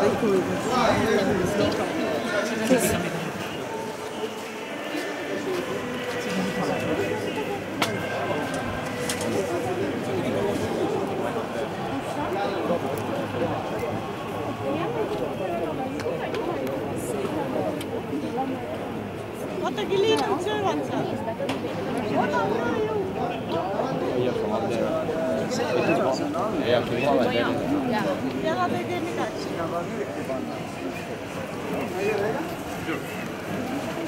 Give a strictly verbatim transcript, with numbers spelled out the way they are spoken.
Ootagi liigub söövad seal. Ja nad ei tee midagi.